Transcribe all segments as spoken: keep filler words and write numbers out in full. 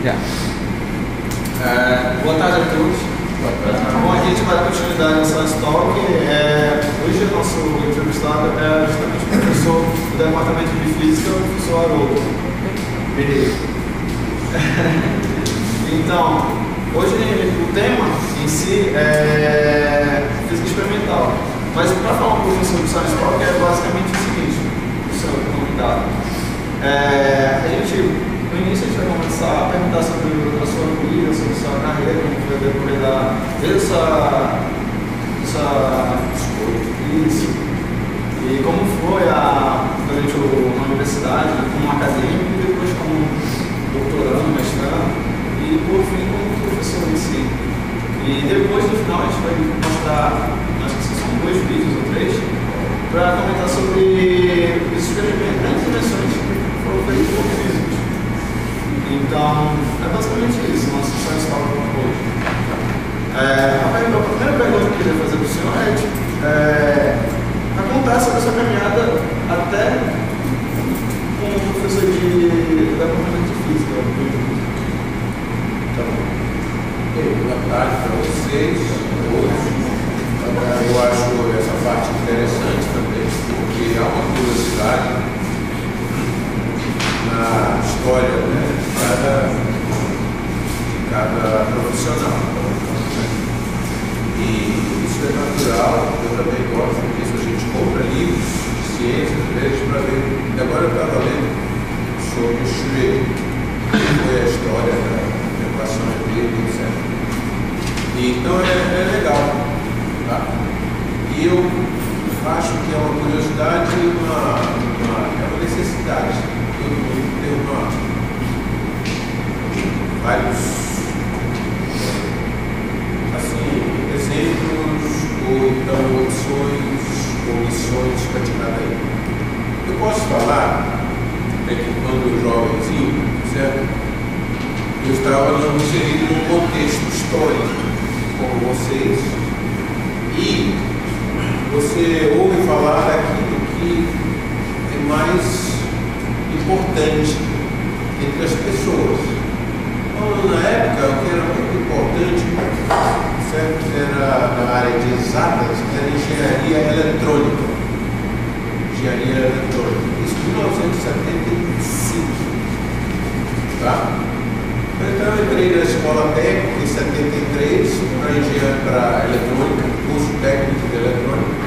Yeah. É, boa tarde a todos. Boa tarde. Bom, a gente vai dar continuidade nessa talk. É, hoje o nosso entrevistado é justamente o professor do Departamento de Física, o professor Haroldo. Beleza. Então, hoje o tema em si é física experimental. Mas para falar um pouquinho sobre o Science Talk é basicamente o seguinte, o seu convidado. É, a gente, no início a gente vai começar a perguntar sobre a sua vida, sobre a sua carreira, como foi depois da essa, essa isso, e como foi a, durante o, a universidade, como acadêmico, e depois como doutorando, mestrando, e por fim como professor em si. E depois no final a gente vai mostrar, acho que são dois vídeos ou três, para comentar sobre os experimentos, grandes invenções que foram feitos por físicos. Então, é basicamente isso, nosso Science Talk hoje. É, a, pergunta, a primeira pergunta que eu queria fazer para o senhor é, tipo, é a contar sobre essa caminhada até como professor de departamento de física. Então, boa tarde para vocês, todos. Eu acho essa parte interessante também, porque há uma curiosidade na história, né, de, cada, de cada profissional. E isso é natural, eu também gosto disso. A gente compra livros de ciência, às vezes, para ver. E agora eu estava lendo sobre o Schroeder, que foi a história da equação dele, etcétera. E, então é, é legal. Tá? E eu acho que é uma curiosidade e uma, uma, é uma necessidade. Todo mundo tem uma, vários assim, exemplos ou então opções ou missões para tirar daí. Eu posso falar é que quando jovenzinho, certo? Eu estava inserido num contexto histórico como vocês. E você ouve falar daquilo que é mais importante entre as pessoas. Então, na época, o que era muito importante, certo? Era na área de exatas, era engenharia eletrônica. Engenharia eletrônica. Isso em mil novecentos e setenta e cinco. Tá? Então eu entrei na escola técnica em setenta e três para engenharia para eletrônica, curso técnico de eletrônica.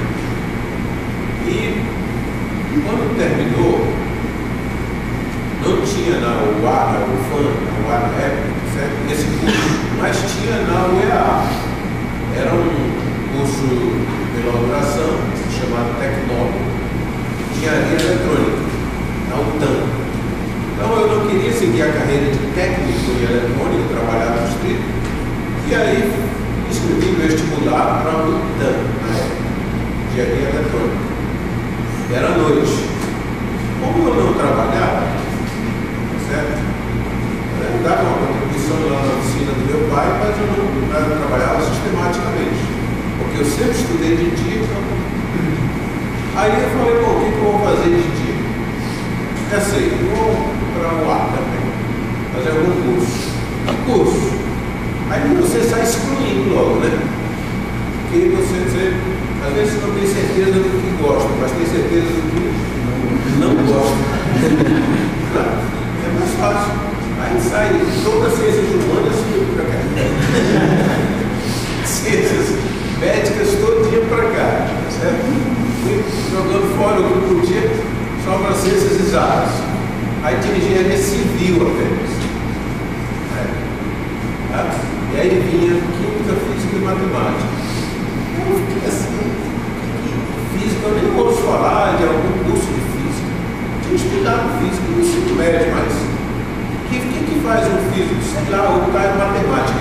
E quando terminou, não tinha na U A, na U F A M, na U A na época, certo? Esse curso, mas tinha na U E A. Era um curso de elaboração chamado Tecnólogo, engenharia eletrônica, na U T A M. Então eu não queria seguir a carreira de técnico em eletrônica, trabalhar no distrito, e aí inscrevi no vestibular para o U T A M, na época, engenharia eletrônica. Era noite. Como eu não trabalhava, certo? Eu dava uma contribuição lá na oficina do meu pai, mas eu não, não trabalhava sistematicamente, porque eu sempre estudei de dia. Aí eu falei, bom, o que, que eu vou fazer de dia? Já sei, eu vou para o ar também, fazer algum curso. Que curso? Aí você sai excluindo logo, né? Porque você, você às vezes não tem certeza do que gosta, mas tem certeza do que não gosta. É mais fácil. Aí sai toda a ciência humana assim para cá. Ciências médicas todinha para cá, certo? Fui jogando fora o que podia, só para ciências exatas. Aí tinha engenharia civil apenas. É. Tá? E aí vinha química, física e matemática. Eu fiquei assim, física, eu nem ouço falar de algum curso de física. Eu tinha estudado física no ensino médio, mas o que, que, que faz um físico? Sei lá, o cara é matemática.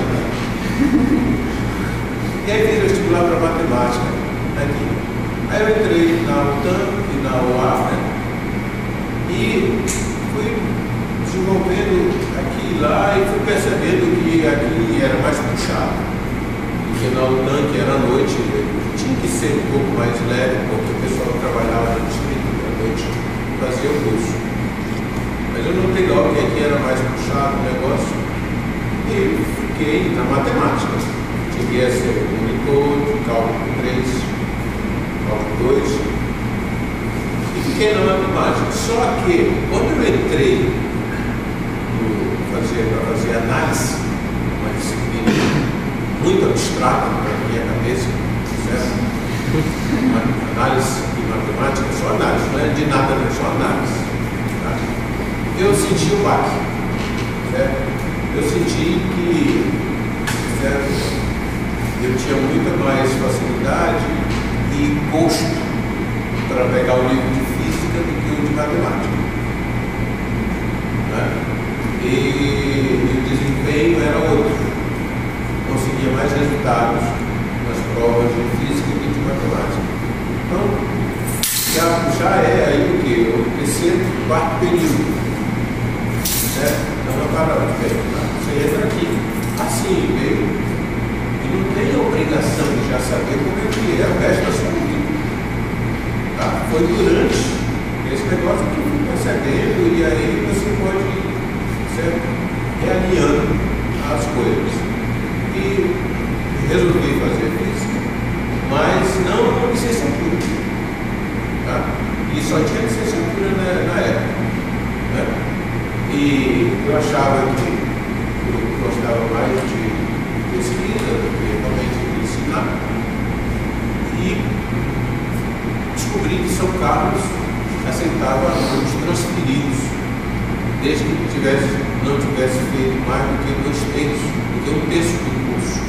E aí fiz vestibular para matemática. Aqui. Aí eu entrei na U T A M e na U A, né? E fui desenvolvendo aqui e lá e fui percebendo que aqui era mais puxado. Porque na U T A M, que era à noite, tinha que ser um pouco mais leve, porque o pessoal que trabalhava no distrito à noite fazia o curso. Mas eu notei logo que aqui era mais puxado o negócio. fiquei na matemática. Cheguei a ser monitor de cálculo três, cálculo dois, e fiquei na matemática. Só que, quando eu entrei para fazer, fazer análise, uma disciplina muito abstrata para a minha cabeça, certo? Análise e matemática, só análise, não é de nada, não é só análise. Tá? Eu senti o baque, certo? Eu senti que, certo? Eu tinha muita mais facilidade e gosto para pegar o livro de física do que o de matemática. Né? E, e o desempenho era outro. Conseguia mais resultados nas provas de física do que de matemática. Então, já, já é aí o que? O terceiro, quarto período. Certo? Então, não para você entra aqui, assim, meio. E não tem a obrigação de já saber como é que é o resto da sua vida. Tá? Foi durante esse negócio que eu fui percebendo, e aí você pode ir, certo? Realinhando as coisas. E resolvi fazer física, mas não com licenciatura. Tá? E só tinha licenciatura na, na época. Né? E eu achava que eu gostava mais de pesquisa do que realmente de ensinar. E descobri que São Carlos aceitava alunos transferidos, desde que tivesse, não tivesse feito mais do que dois terços, do que um terço do curso.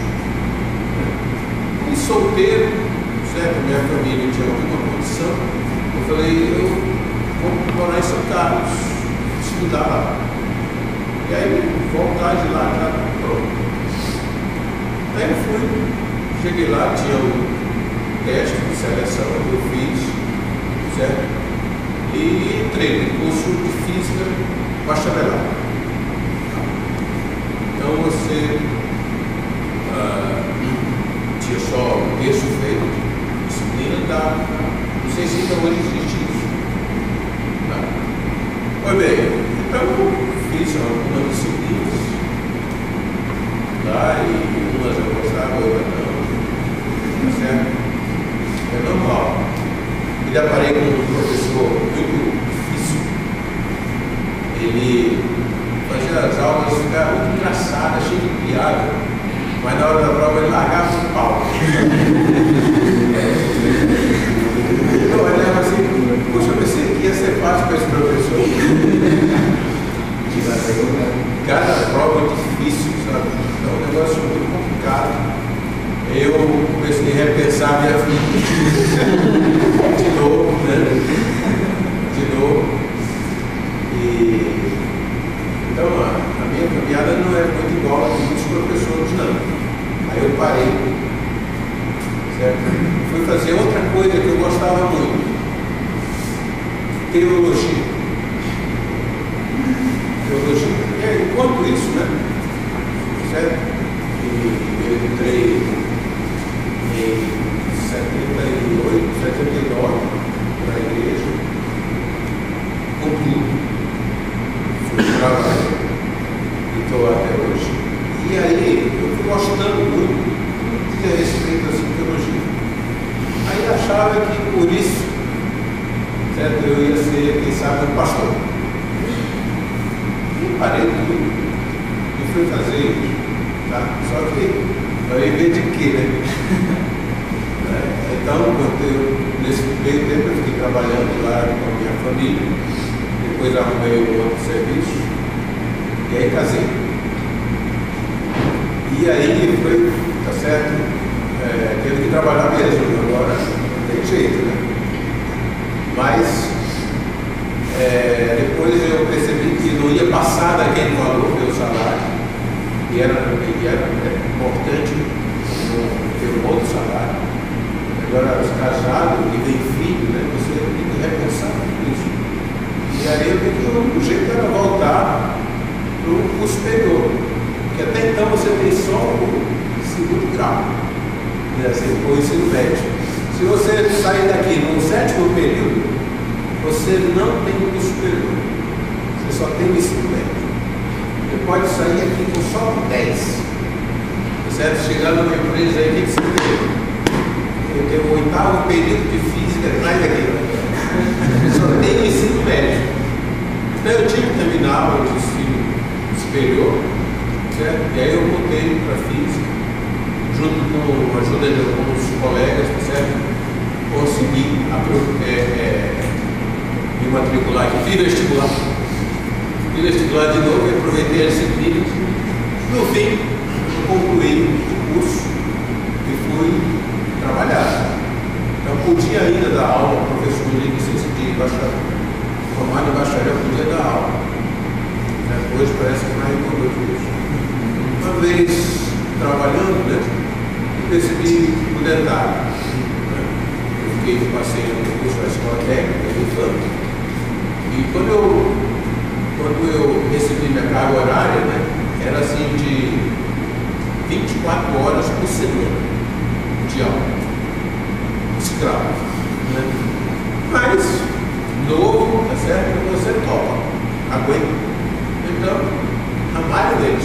E solteiro, certo? Minha família tinha alguma condição. Eu falei, eu vou morar em São Carlos, estudar lá. E aí, voltar de lá, já pronto. Aí eu fui, cheguei lá, tinha um teste de seleção que eu fiz, certo? E entrei no curso de física bacharelado. Então você ah, tinha só um terço feito de disciplina da. Não sei se ainda hoje existe isso. Tá? Pois bem, então eu fiz algumas disciplinas lá e umas eu gostava, outras não. Tá certo? É normal. Me deparei com um professor muito difícil. Ele fazia as aulas ficar muito engraçadas, cheio de piada, mas na hora da prova ele largava o pau. Eu olhava assim, poxa, eu pensei que ia ser fácil para esse professor. Cada prova é difícil, sabe? É um negócio muito complicado. Eu comecei a repensar minha vida de novo, né? De novo. E então a, a minha caminhada não é muito igual a de muitos professores, não. Aí eu parei, certo? Fui fazer outra coisa que eu gostava muito: teologia. Teologia. E enquanto isso, né? Certo? E eu entrei em setenta e oito, setenta e nove para a igreja, concluí, fui trabalhar e estou até hoje. E aí eu fui gostando muito de ter respeito à teologia. Aí achava que por isso, certo, eu ia ser, quem sabe, um pastor. E parei tudo e fui fazer isso. Tá? Só que ao invés de quê, né? Então, eu, nesse meio tempo, eu fiquei trabalhando lá com a minha família, depois arrumei um outro serviço, e aí casei. E aí foi, tá certo, é, teve que trabalhar mesmo, agora não tem jeito, né? Mas, é, depois eu percebi que não ia passar daquele valor meu salário, e era, e era importante ter um outro salário. Agora, casado e tem filho, né, você tem que repensar tudo isso. E aí eu tenho que, o único jeito era voltar para o superior, porque até então você tem só o segundo grau, né, assim, o ensino médio. Se você sair daqui no sétimo período, você não tem o superior, você só tem o ensino médio. Você pode sair aqui com só dez. certo? Chegando numa empresa aí, o que, que você tem? Eu tenho o oitavo período de física, mais aqui. Só tem ensino médio. Então eu tinha que terminar o ensino superior, certo? E aí eu voltei para física, junto com a ajuda de alguns colegas, certo? Consegui é, é, me matricular aqui, fiz vestibular. Fiz vestibular de novo e aproveitei as disciplinas. No fim, eu concluí o curso e fui trabalhar. Então, podia ainda dar aula, professor de licença de bacharel, formado em bacharel, podia dar aula. Hoje parece que mais mudou isso. Uma vez trabalhando, né, eu percebi o dentário. Né? Eu fiquei, passei no curso da escola técnica do F A M. E quando eu, quando eu recebi minha carga horária, né, era assim de vinte e quatro horas por semana de aula. Escravo, né? Mas novo, tá certo? Você topa, aguenta. Então, a maioria deles.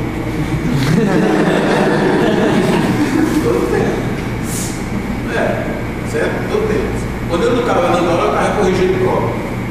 Todo tempo. É, certo? Todo tempo. Quando eu não estava dando aula, eu estava corrigindo prova.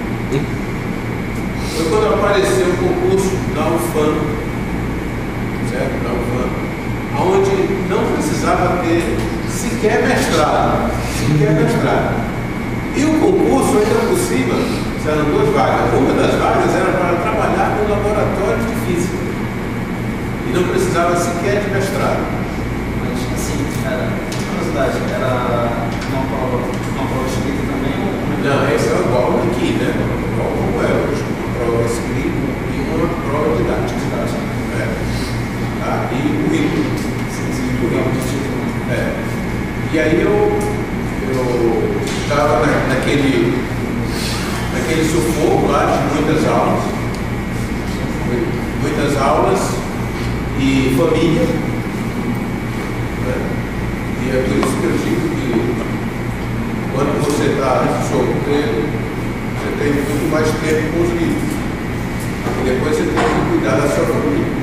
Foi quando apareceu o concurso da U F A M, certo? Da U F A M, onde não precisava ter sequer mestrado. Sequer mestrado. E o concurso, ainda por cima, eram duas vagas. Uma das vagas era para trabalhar no laboratório de física. E não precisava sequer de mestrado. Mas, assim, era, curiosidade, era uma prova, uma prova escrita também? Ou... Não, esse é igual aqui, né? Igual como é hoje. Uma prova escrita e uma prova didática. didática. É. Tá? E o currículo. Sim, sim, o currículo. É. E aí eu estava na, naquele, naquele sufoco lá de muitas aulas, muitas aulas e família, né? E é por isso que eu digo que quando você está solteiro, você tem muito mais tempo com os livros, e depois você tem que cuidar da sua família.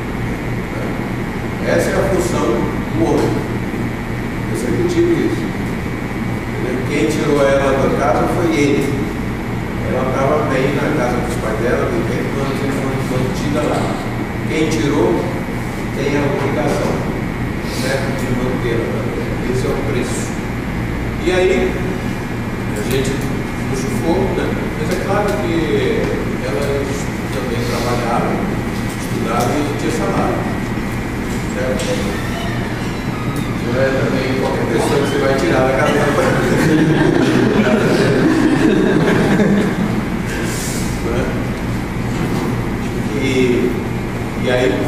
Essa é a função do homem. Eu sempre digo isso. Quem tirou ela da casa foi ele. Ela estava bem na casa dos pais dela, vivendo quando ela foi mantida lá. Quem tirou tem a obrigação, certo, de mantê-la também. Esse é o preço. E aí, a gente no sufoco, né? Mas é claro que elas também trabalhavam, estudavam e tinha salário. Certo? Não é também qualquer pessoa que você vai tirar da cadeira para e, e aí,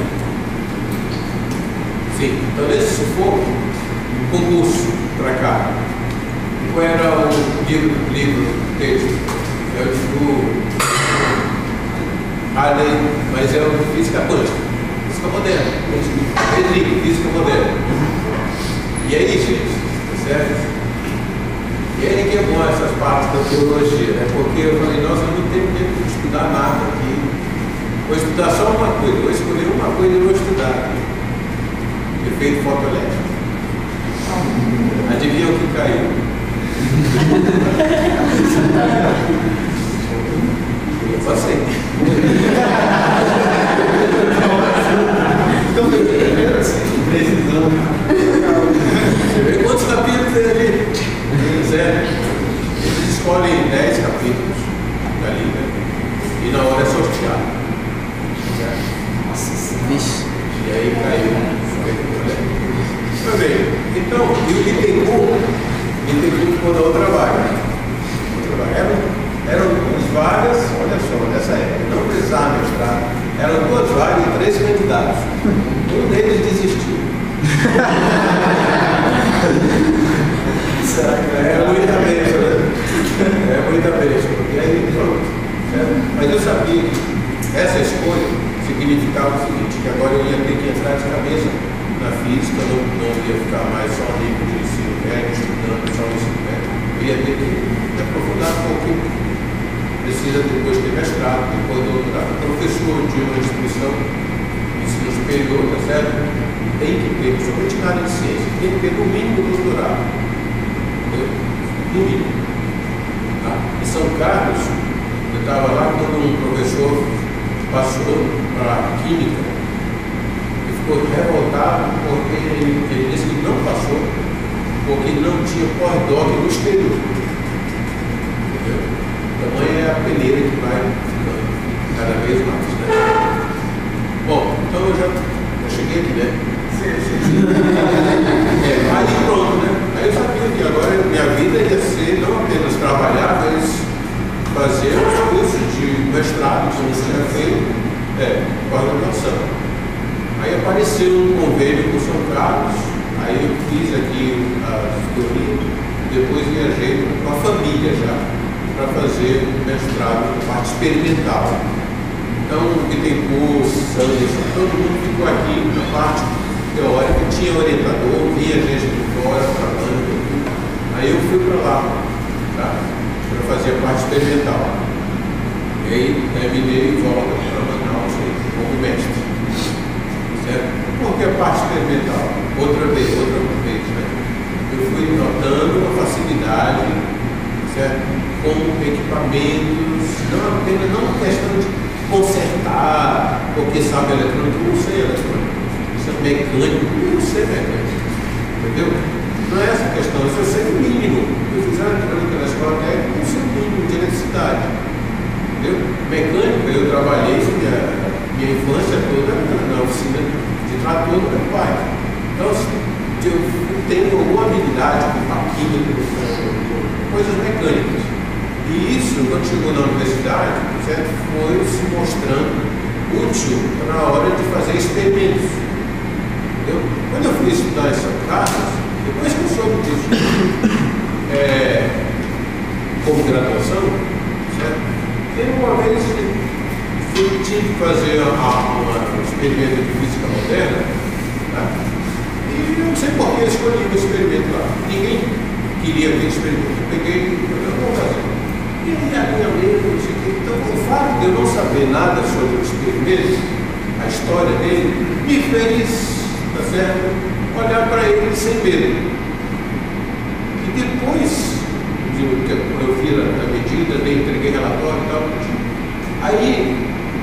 sim, então nesse sufoco, concurso para cá. Qual era o livro, livro, texto? É o do Harley, mas é o Física Quântica, Física Moderna, Pedrinho, Física Moderna. E aí, gente, tá certo? E aí ninguém gosta essas partes da teologia, né? Porque eu falei, nossa, eu não tenho tempo de estudar nada aqui. Vou estudar só uma coisa, vou escolher uma coisa e vou estudar. Efeito fotoelétrico. Adivinha o que caiu? Eu passei. Então, primeiro assim, precisando. Você vê quantos capítulos tem ali? Zero. Eles escolhem dez capítulos dali, né? E na hora é sorteado. Nossa, vixe. E aí caiu. Mas bem, então, e o Bittencourt, Bittencourt ficou na outra vaga. Eram, eram duas vagas, olha só, nessa época, não precisava mestrado. Eram duas vagas e três candidatos. Um deles desistiu. será que é muita bênção, né? É muita bênção. E aí, pronto. Certo? Mas eu sabia que essa escolha significava o seguinte, que agora eu ia ter que entrar de cabeça na física, não, não ia ficar mais só no nível de ensino médio, estudando só o ensino médio. Eu ia ter que me aprofundar um pouquinho. Precisa depois ter mestrado, depois doutorado. Professor de uma instituição de ensino superior, tá certo? tem que ter, somente na área de ciência, tem que ter no mínimo doutorado. Entendeu? No mínimo. Tá? Em São Carlos, eu estava lá quando um professor passou para Química e ficou revoltado porque ele, ele disse que não passou, porque não tinha pós-doc no exterior. Entendeu? Tamanha é a peneira que vai ficando cada vez mais. Né? Bom, então eu já, já cheguei aqui, né? Sim, sim. É, aí pronto, né? Aí eu sabia que agora minha vida ia ser não apenas trabalhar, mas fazer os cursos de mestrado, como você já fez, é, pós-graduação. Aí apareceu um convênio com São Carlos, aí eu fiz aqui a tutoria, depois viajei com a família já, para fazer um mestrado na parte experimental. Então, o que tem curso, todo mundo ficou aqui na parte teórica, tinha orientador, vinha gente de fora, trabalhando, aí eu fui para lá, tá? Para fazer a parte experimental. E aí terminei e volto para Manaus como mestre. Certo? Por que a parte experimental? Outra vez, outra vez, né? Eu fui notando uma facilidade, certo? Com equipamentos, não apenas não questão de consertar, porque sabe eletrônico, não sei eletrônico, isso é mecânico, não sei mecânico, entendeu? Não é essa questão, isso eu sei o mínimo. Eu fiz a eletrônica na escola técnica, não sei o mínimo de eletricidade. Entendeu? Mecânica, eu trabalhei minha, minha infância toda na oficina de trator do meu pai. Então, eu tenho alguma habilidade com paquímetro, coisas mecânicas. E isso, quando chegou na universidade, certo, foi se mostrando útil na hora de fazer experimentos. Entendeu? Quando eu fui estudar em São Carlos, depois que eu soube disso, é, como graduação, certo? Teve uma vez que eu tinha que fazer um experimento de física moderna, tá? E eu não sei por que eu escolhi o experimento lá. Ninguém queria ver o experimento. Eu peguei e falei, eu vou fazer. E aí a minha letra, não sei o quê. Então, o fato de eu não saber nada sobre o experimento, a história dele, me fez, tá certo, olhar para ele sem medo. E depois de eu vi a medida, eu entreguei relatório e tal, aí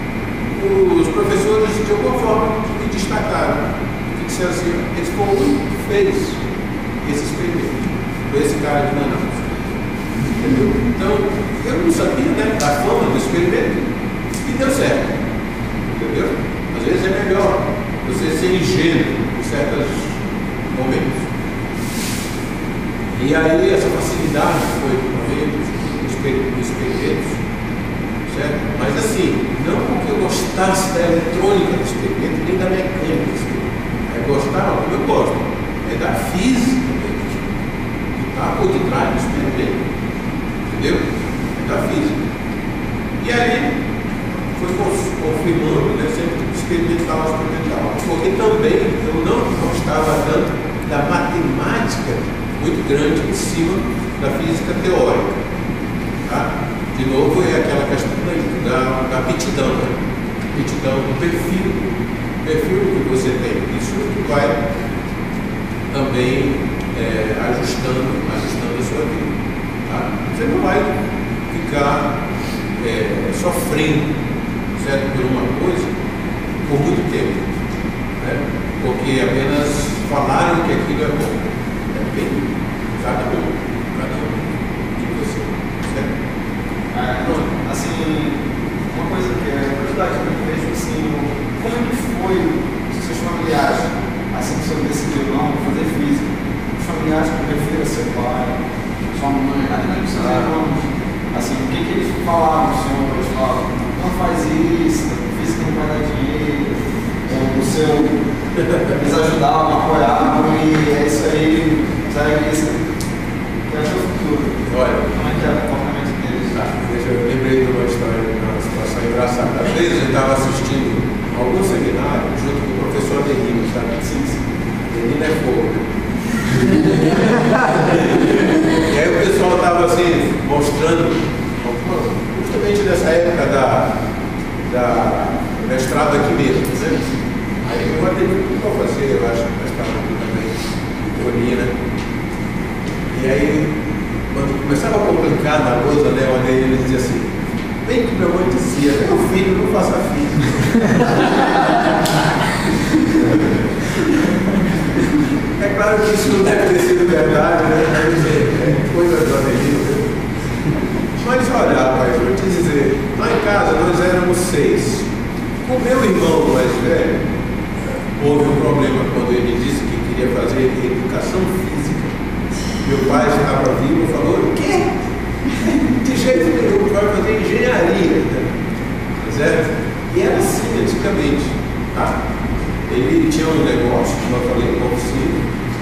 os professores de alguma forma me destacaram. E disseram assim, esse foi o único que fez esse experimento. Foi esse cara de Manaus. Entendeu? Então, eu não sabia, né, da fama do experimento e deu certo. Entendeu? Às vezes é melhor você ser ingênuo em certos momentos. E aí essa facilidade foi com experimentos, certo? Mas assim, não porque eu gostasse da eletrônica do experimento, nem da mecânica do experimento. É gostar, como eu gosto, é da física mesmo, que está por detrás do experimento. Entendeu? É da física. E aí foi confirmando, né, sempre experimental, experimental. Porque também eu não gostava tanto da matemática muito grande em cima da física teórica. Tá? De novo, é aquela questão da, da aptidão, né? Aptidão do perfil, perfil que você tem. Isso que vai também é, ajustando, ajustando a sua vida. Tá? Você não vai ficar é, sofrendo, certo, por uma coisa por muito tempo, né? Porque apenas falaram que aquilo é bom. Depende de cada um, cada um de você, certo? É, assim, uma coisa que é curiosidade que eu vejo, assim, como é que foi os seus familiares, assim que você decidiu não fazer física, os familiares que preferiram seu pai, sua mãe, até seus irmãos, assim, o que, que eles falavam, senhor, eles falavam, não faz isso, física não vai dar dinheiro, o seu, eles ajudavam, apoiavam, e é isso aí, segue isso, que é o seu futuro. Olha, como é que é o comportamento deles? Tá, deixa eu lembrei de uma história, uma situação engraçada. Às vezes eu estava assistindo algum seminário junto com o professor Denino, sabe? Sim, sim. Denino é fogo. E aí o pessoal estava assim, mostrando, justamente nessa época da, da mestrado aqui mesmo, né? Aí eu até o que eu vou fazer, eu acho verdade, né? É coisa do Adelino. Mas olha, rapaz, vou te dizer, lá em casa nós éramos seis. O meu irmão mais velho, houve um problema quando ele disse que queria fazer educação física. Meu pai estava vivo e falou: o quê? De jeito nenhum, vai fazer engenharia. Certo? E era assim antigamente. Tá? Ele tinha um negócio, como eu falei, uma oficina,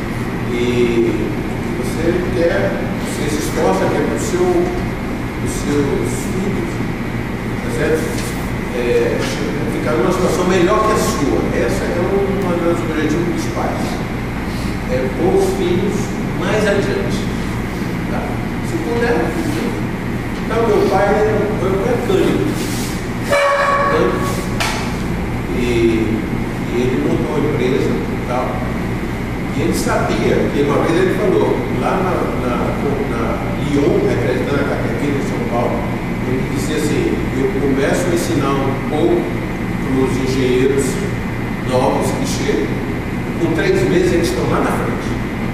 e você quer, você se esforça, quer para o seu, os seus filhos, tá certo? É, ficar numa situação melhor que a sua. Essa é uma dos objetivos dos pais. É pôr os filhos mais adiante. Tá? Se puder, então meu pai foi um mecânico. mecânico e, e ele montou uma empresa e tal. E ele sabia, que uma vez ele falou, lá na, na, na Lyon, representando a catequina em São Paulo, ele disse assim: eu começo a ensinar um pouco para os engenheiros novos que chegam, com três meses eles estão lá na frente.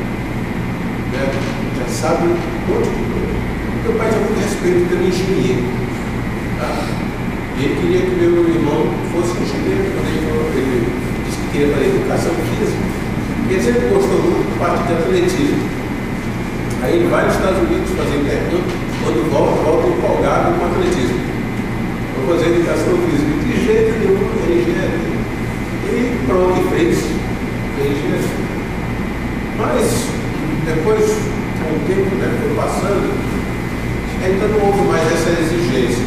Né? Já sabe um monte de coisa. Meu pai tinha muito respeito pelo engenheiro. Tá? E ele queria que meu irmão fosse engenheiro, quando ele, falou, ele disse que queria fazer educação física. Ele sempre gostou muito da parte de atletismo. Aí ele vai nos Estados Unidos fazer intercâmbio, quando volta, volta empolgado com o atletismo. Vou fazer educação física. De jeito nenhum, ele engenharia. E pronto, e fez. Fez engenharia. Mas, depois, com o tempo, né, foi passando, ainda não houve mais essa exigência.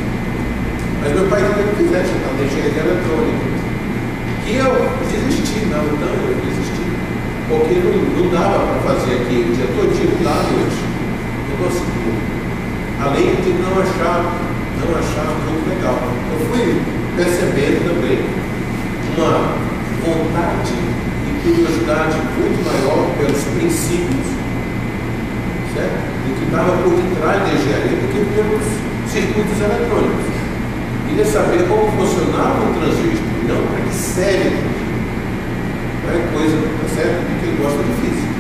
Mas meu pai queria que fizesse, então, de engenharia eletrônica. E eu desisti, não, não, eu desisti. Porque não, não dava para fazer aqui o dia todinho lá à noite. Eu consegui. Além de não achar, não achar muito legal. Eu fui percebendo também uma vontade e curiosidade muito maior pelos princípios, certo? Do que estava por detrás da engenharia do que pelos circuitos eletrônicos. Queria saber como funcionava o transistor, não para que serve. Não é coisa, tá certo? De quem gosta de física.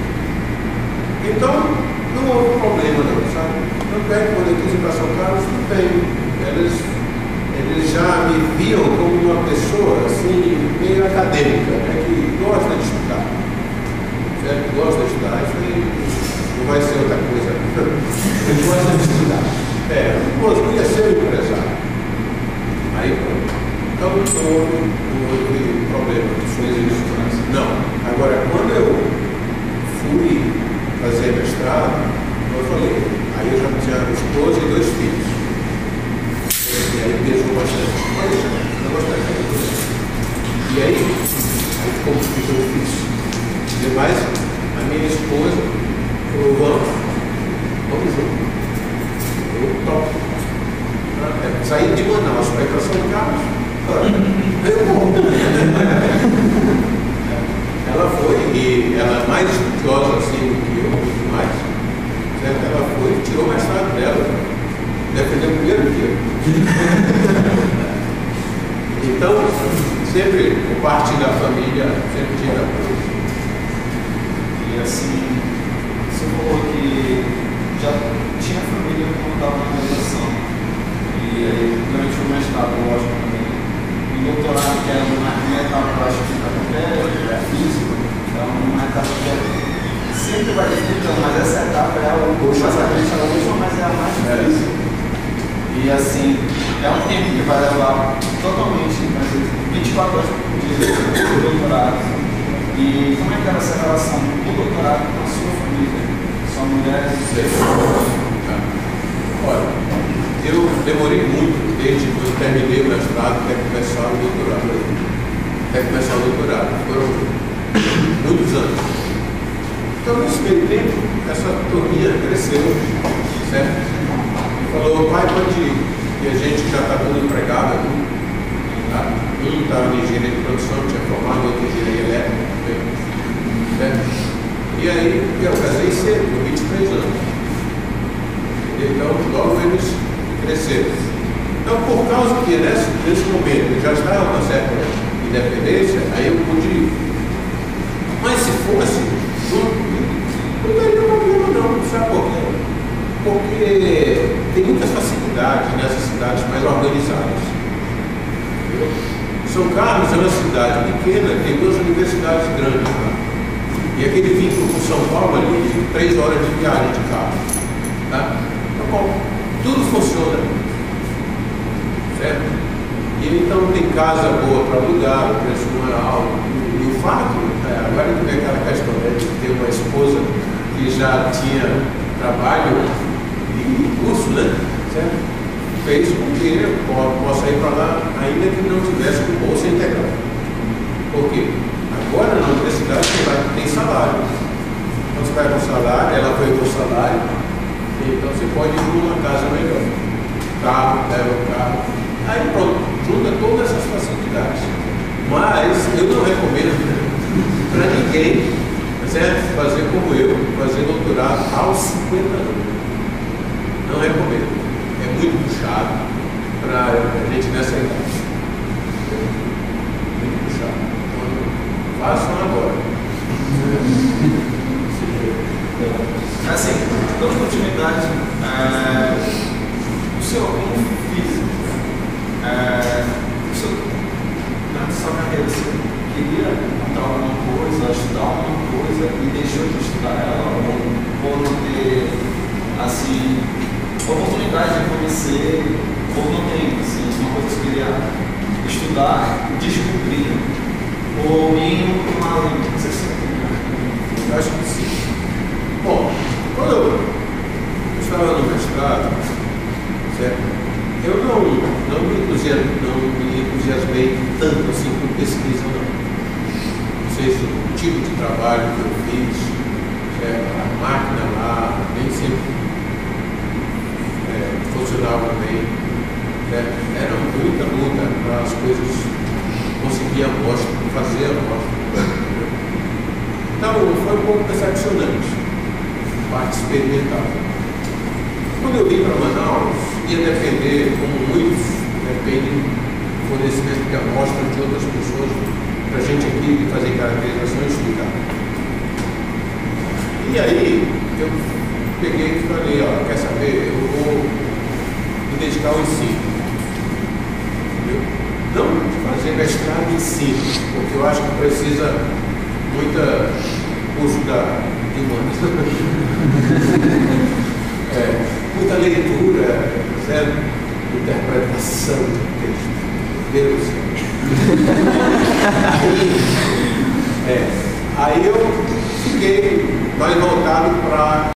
Então, não houve problema não, sabe? Tanto é que quando eu quis ir para São Carlos, tudo bem. Eles, eles já me viam como uma pessoa assim, meio acadêmica, né? Que gosta de estudar. Certo? Gosta de estudar. Isso aí não vai ser outra coisa. Ele gosta de estudar. É, eu queria ser um empresário. Aí pronto. Então não houve, não houve problema. Não. Agora, quando eu fui fazer mestrado, eu falei, aí eu já tinha esposa e dois filhos. E aí pesou bastante. Olha, eu gostava de coisa. E aí, aí como ficou difícil. Demais, a minha esposa falou: vamos, vamos junto. Eu topo. É, saí de Manaus para ir para São Carlos. Eu vou. Ela foi, e ela é mais estudiosa assim do que eu, muito mais. Certo? Ela foi e tirou o mestrado dela. Defendeu primeiro que eu. Então, sempre o parte da família sempre tive apoio. E assim, você falou que já tinha família quando estava na graduação. E durante o mestrado, lógico, também. E o doutorado, que era uma etapa para estudar qualquer físico, então uma etapa que é, sempre vai dificultando, mas essa etapa é a última, mas é a mais difícil. E assim, é um tempo que vai levar totalmente, vinte e quatro horas por dia, do doutorado. E como é que era essa relação do doutorado com a sua família? Sua mulher e seu filho? Olha, eu demorei muito desde que eu terminei o mestrado até começar o doutorado. Até começar o doutorado. Foram muitos anos. Então, nesse meio tempo, essa turminha cresceu, certo? E falou: pai, pode ir. E a gente já está todo empregado aqui. Tá? Um estava em engenharia de produção, tinha formado, outro em engenharia elétrica. Certo? E aí, eu casei cedo, com vinte e três anos. Então, logo eles cresceram. Então, por causa que nesse, nesse momento eu já estava com certa independência, aí eu pude ir. Mas se fosse junto, universidades nessas cidades mais organizadas. Entendeu? São Carlos é uma cidade pequena, tem duas universidades grandes lá. E aquele vínculo com São Paulo ali, de três horas de viagem de carro. Tá? Então, bom, tudo funciona. Certo? E então tem casa boa para alugar, o preço não é alto. E o fato, é, agora que vem aquela questão né, de ter uma esposa que já tinha trabalho e curso, né? Certo? Fez com que eu possa ir para lá, ainda que não tivesse com bolsa integral. Por quê? Agora na universidade você vai, tem salário. Então você vai com salário, ela foi com salário, então você pode ir para uma casa melhor. Carro, leva o carro. Aí pronto, junta todas essas facilidades. Mas eu não recomendo para ninguém, certo? Fazer como eu, fazer doutorado aos cinquenta anos. Não recomendo. É muito puxado para a gente nessa idade. Muito puxado. Então, façam agora. Assim, dando continuidade, é, o senhor, como físico, é, o senhor, durante a sua carreira, você queria montar alguma coisa, estudar alguma coisa e deixou de estudar ela, ou, ou não ter, assim, oportunidade de conhecer, ou não tem, assim, uma coisa que você queria estudar, descobrir, ou ir uma além, não sei se você entendeu. Eu acho que sim. Bom, quando eu estava no mestrado, certo? Eu não, não, me entusiasmei, não me entusiasmei tanto assim com pesquisa, não. Não sei se o tipo de trabalho que eu fiz, certo? A máquina lá, nem sempre é, funcionava bem, certo? Era muita luta para as coisas conseguir a amostra, fazer a amostra. Então foi um pouco decepcionante. Parte experimental. Quando eu vim para Manaus, ia depender, como muitos, depende do fornecimento de amostra de outras pessoas, para a gente aqui fazer caracterização e estudar. E aí, eu peguei e falei, ó, quer saber, eu vou me dedicar ao ensino. Entendeu? Não fazer mestrado em ensino, porque eu acho que precisa muita curso da é, muita leitura, certo? Interpretação do texto. Deus. Aí, é, aí eu fiquei mais voltado para